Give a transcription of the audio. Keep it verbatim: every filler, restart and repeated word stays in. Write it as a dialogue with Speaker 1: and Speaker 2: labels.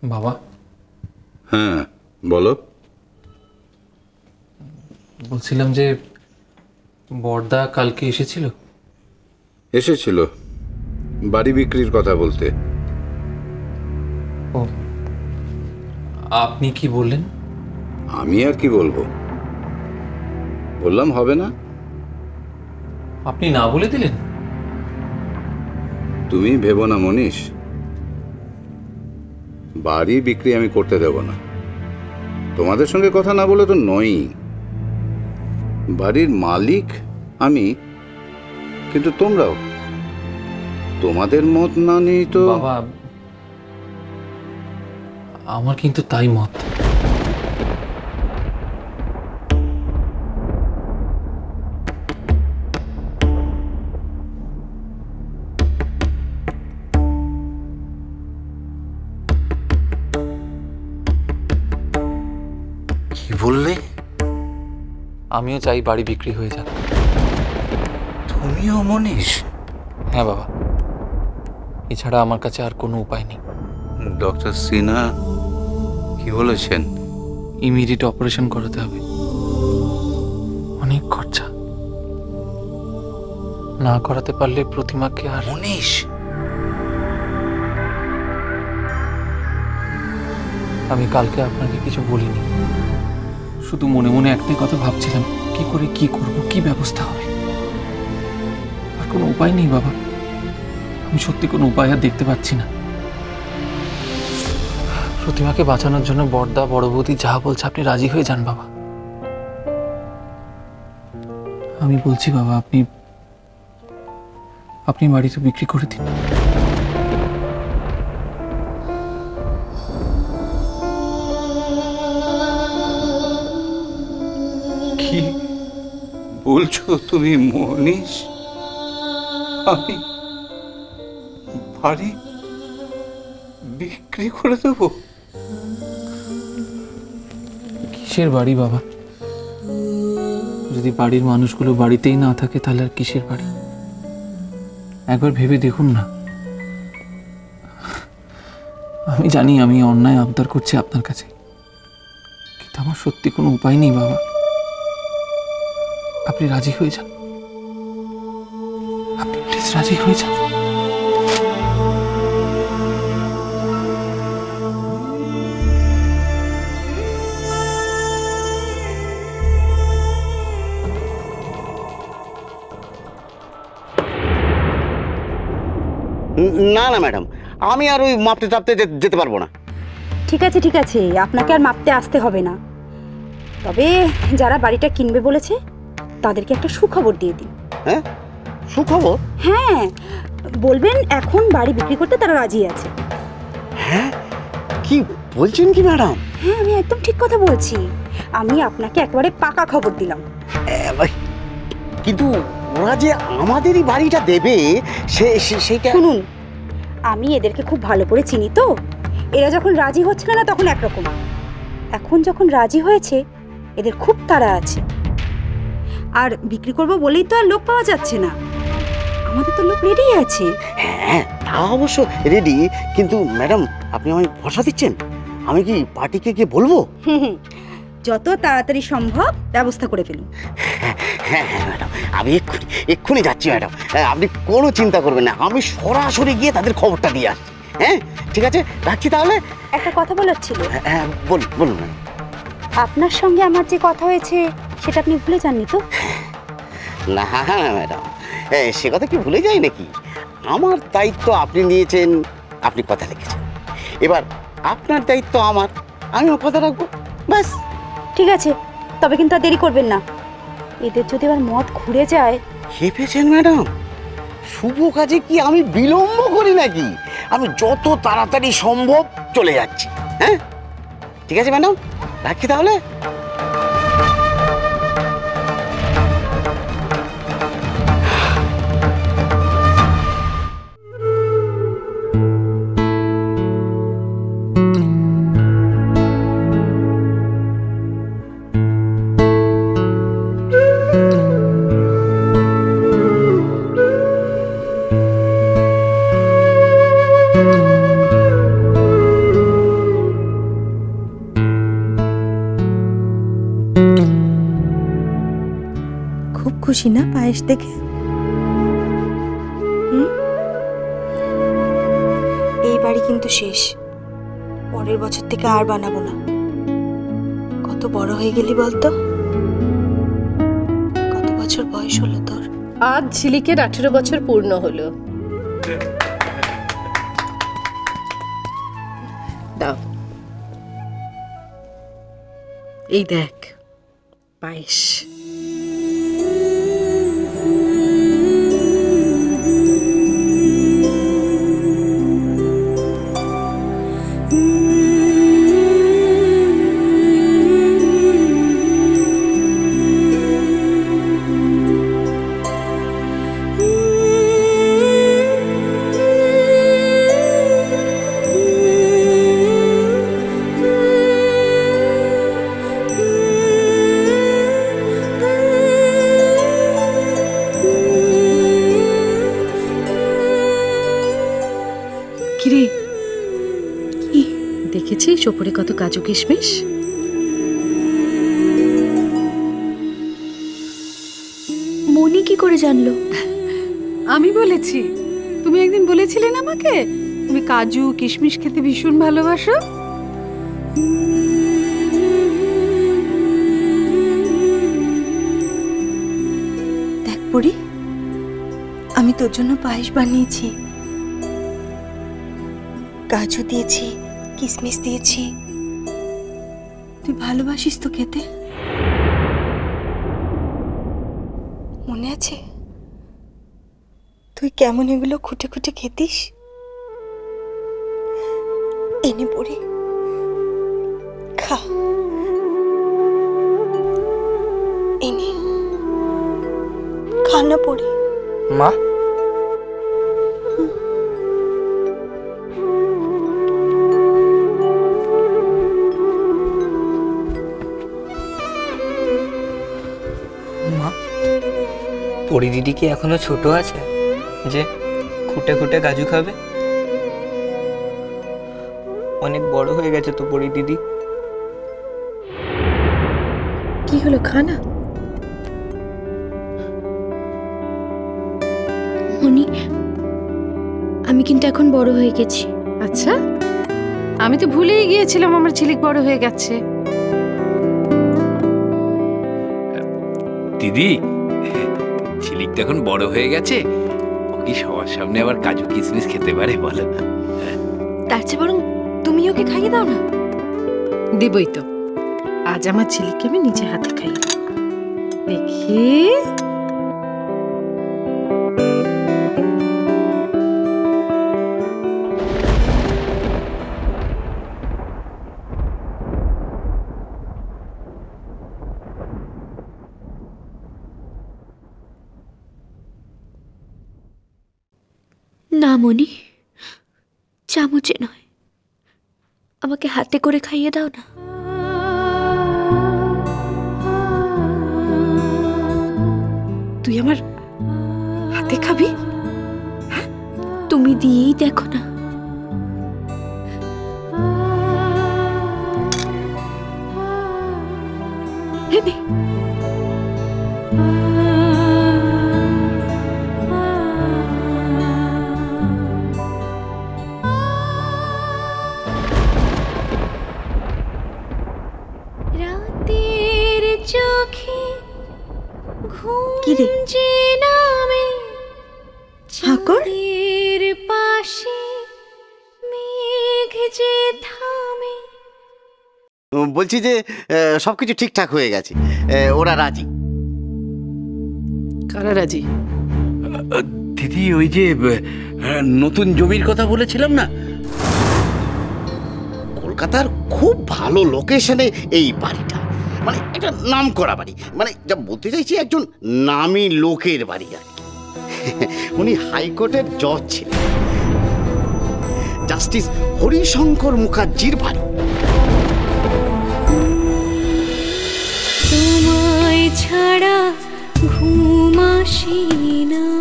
Speaker 1: বাবা।
Speaker 2: হ্যাঁ বলো।
Speaker 1: বলছিলাম যে বড়দা কালকে এসেছিল।
Speaker 2: এসেছিল বাড়ি বিক্রির কথা বলতে।
Speaker 1: ও, আপনি কি বললেন?
Speaker 2: আমি আর কি বলবো, বললাম হবে না।
Speaker 1: আপনি না বলে দিলেন?
Speaker 2: তুমি ভেবো না মনীষ, বাড়ি বিক্রি আমি করতে দেব না। তোমাদের সঙ্গে কথা না বলে তো নয়ই। বাড়ির মালিক আমি, কিন্তু তোমরাও, তোমাদের মত না নেই তো।
Speaker 1: বাবা, আমার কিন্তু তাই মত।
Speaker 2: কি বললে?
Speaker 1: আমিও চাই বাড়ি বিক্রি হয়ে যাক।
Speaker 2: তুমিও মনীষ?
Speaker 1: হ্যাঁ বাবা, এছাড়া আমার কাছে আর কোনো উপায় নেই।
Speaker 2: ডক্টর সিনহা কি বলেছেন?
Speaker 1: ইমিডিয়েট অপারেশন করাতে হবে, অনেক খরচা। না করাতে পারলে প্রতিমাকে আর।
Speaker 2: মনীষ,
Speaker 1: আমি কালকে আপনাকে কিছু বলিনি, শুধু মনে মনে একটাই কথা ভাবছিলাম, কি করে কি করব, কি ব্যবস্থা হবে। আর কোনো উপায় নেই বাবা, আমি সত্যি কোনো উপায় আর দেখতে পাচ্ছি না। প্রতিমাকে বাঁচানোর জন্য বড়দা বড় বৌদি যা বলছে আপনি রাজি হয়ে যান বাবা। আমি বলছি বাবা, আপনি আপনি বাড়িটা বিক্রি করে দিন।
Speaker 2: কি বলছো তুমি মনীষ? আমি বাড়ি বিক্রি করে দেবো?
Speaker 1: কিসের বাড়ি বাবা? যদি বাড়ির মানুষগুলো বাড়িতেই না থাকে তাহলে আর কিসের বাড়ি? একবার ভেবে দেখুন না। আমি জানি আমি অন্যায় আবদার করছি আপনার কাছে, কিন্তু আমার সত্যি কোনো উপায় নেই বাবা। আপনি রাজি হয়ে যান, আপনি প্লিজ রাজি হয়ে যান।
Speaker 3: না না ম্যাডাম, আমি আর ওই মাপতে টাপতে যেতে পারবো না।
Speaker 4: ঠিক আছে ঠিক আছে, আপনাকে আর মাপতে আসতে হবে না। তবে যারা বাড়িটা কিনবে বলেছে তাদেরকে একটা সুখবর দিয়ে দিন।
Speaker 3: হ্যাঁ, সুখবর?
Speaker 4: হ্যাঁ, বলবেন এখন বাড়ি বিক্রি করতে তারা রাজি আছে।
Speaker 3: হ্যাঁ, কি বলছেন কি ম্যাডাম?
Speaker 4: হ্যাঁ, আমি একদম ঠিক কথা বলছি। আমি আপনাকে একেবারে পাকা খবর দিলাম।
Speaker 3: কিন্তু ওরা যে আমাদেরই বাড়িটা দেবে সে সেটা।
Speaker 4: শুনুন, আমি এদেরকে খুব ভালো করে চিনি তো। এরা যখন রাজি হচ্ছিল না তখন একরকম, এখন যখন রাজি হয়েছে এদের খুব তাড়া আছে। আর বিক্রি করব বলেই তো আর লোক পাওয়া যাচ্ছে না, আমাদের তো লোক রেডি আছে।
Speaker 3: হ্যাঁ, তা অবশ্য রেডি, কিন্তু ম্যাডাম আপনি আমায় ভরসা দিচ্ছেন? আমি কি পার্টিকে গিয়ে বলবো?
Speaker 4: হুম হুম, যত তাড়াতাড়ি সম্ভব ব্যবস্থা করে ফেলুন।
Speaker 3: হ্যাঁ হ্যাঁ ম্যাডাম, আমি এক্ষুনি এক্ষুনি যাচ্ছি ম্যাডাম। আপনি কোনো চিন্তা করবেন না, আমি সরাসরি গিয়ে তাদের খবরটা দিয়ে আসছি। হ্যাঁ ঠিক আছে, রাখছি তাহলে।
Speaker 4: একটা কথা বলার ছিল।
Speaker 3: হ্যাঁ বলুন বলুন ম্যাডাম।
Speaker 4: আপনার সঙ্গে আমার যে কথা হয়েছে সেটা আপনি ভুলে যাননি তো?
Speaker 3: না না ম্যাডাম, সে কথা কি ভুলে যাই নাকি? আমার দায়িত্ব আপনি নিয়েছেন, আপনি কথা রেখেছেন। এবার আপনার দায়িত্ব আমার, আমিও কথা রাখবো, ব্যাস।
Speaker 4: ঠিক আছে, তবে কিন্তু আর দেরি করবেন না। এদের যদি আবার মত ঘুরে যায়।
Speaker 3: ভেবেছেন ম্যাডাম, শুভ কাজে কি আমি বিলম্ব করি নাকি? আমি যত তাড়াতাড়ি সম্ভব চলে যাচ্ছি। হ্যাঁ ঠিক আছে ম্যাডাম, রাখি তাহলে।
Speaker 4: খুশি না পায়েস দেখে? হুম? এই বাড়ি কিন্তু শেষ, পরের বছর থেকে আর বানাবো না। কত বড় হয়ে গেলি বলতো? কত বছর বয়স হলো তোর?
Speaker 5: আজ ঝিলিকের আঠেরো বছর পূর্ণ হলো। দাও, এই দেখ পায়েস। কিরে, কি দেখেছিস ওপরে কত কাজু কিশমিশ?
Speaker 4: মনি কি করে জানলো?
Speaker 5: আমি বলেছি। তুমি একদিন বলেছিলে না আমাকে তুমি কাজু কিশমিশ খেতে ভীষণ ভালোবাসো।
Speaker 4: দেখ পরি, আমি তোর জন্য পায়েস বানিয়েছি। কাজু দিয়েছি, কিশমিশ দিয়েছি। তুই ভালোবাসিস তো খেতে? মনে আছে তুই কেমন এগুলো খুঁটে খুঁটে খেতিস? এনে পড়ি, খা। এনে খানা পড়ি।
Speaker 1: মা,
Speaker 6: পরি দিদি কি এখনো ছোট আছে যে খুঁটে খুঁটে কাজু খাবে? অনেক বড় হয়ে গেছে তো পরি দিদি।
Speaker 5: কি হলো, খানা?
Speaker 7: মনি, আমি কিন্তু এখন বড় হয়ে গেছি।
Speaker 5: আচ্ছা, আমি তো ভুলেই গিয়েছিলাম আমার ঝিলিক বড় হয়ে গেছে।
Speaker 8: দিদি, ঝিলিক তো এখন বড় হয়ে গেছে, ও কি সবার সামনে আবার কাজু কিশমিশ খেতে পারে বলো?
Speaker 7: তার চেয়ে বরং তুমি ওকে খাইয়ে দাও না।
Speaker 5: দেবই তো, আজ আমার ঝিলিককে আমি নিজে হাতে খাইয়ে দেব। দেখি
Speaker 7: না মনি, চামচে নয়, আমাকে হাতে করে খাইয়ে দাও না।
Speaker 5: তুই আমার হাতে খাবি?
Speaker 7: তুমি দিয়েই দেখো না।
Speaker 5: ভেবে
Speaker 7: রাতের চোখে
Speaker 4: কি রে?
Speaker 7: যে নামে
Speaker 4: হাকর?
Speaker 7: চাঁদের পাশে মেঘ যে থামে।
Speaker 3: বলছি যে আহ, সবকিছু ঠিকঠাক হয়ে গেছে, আহ, ওরা রাজি।
Speaker 5: কারা রাজি?
Speaker 8: দিদি, ওই যে আহ, নতুন জমির কথা বলেছিলাম না,
Speaker 3: কলকাতার খুব ভালো লোকেশনে এই বাড়িটা, মানে একটা নাম করা বাড়ি, মানে যা বলতে চাইছি একজন নামী লোকের বাড়ি আর কি। উনি হাইকোর্টের জজ ছিলেন, জাস্টিস হরিশঙ্কর মুখার্জির বাড়ি।
Speaker 7: তোমায় ছাড়া ঘুম আসে না।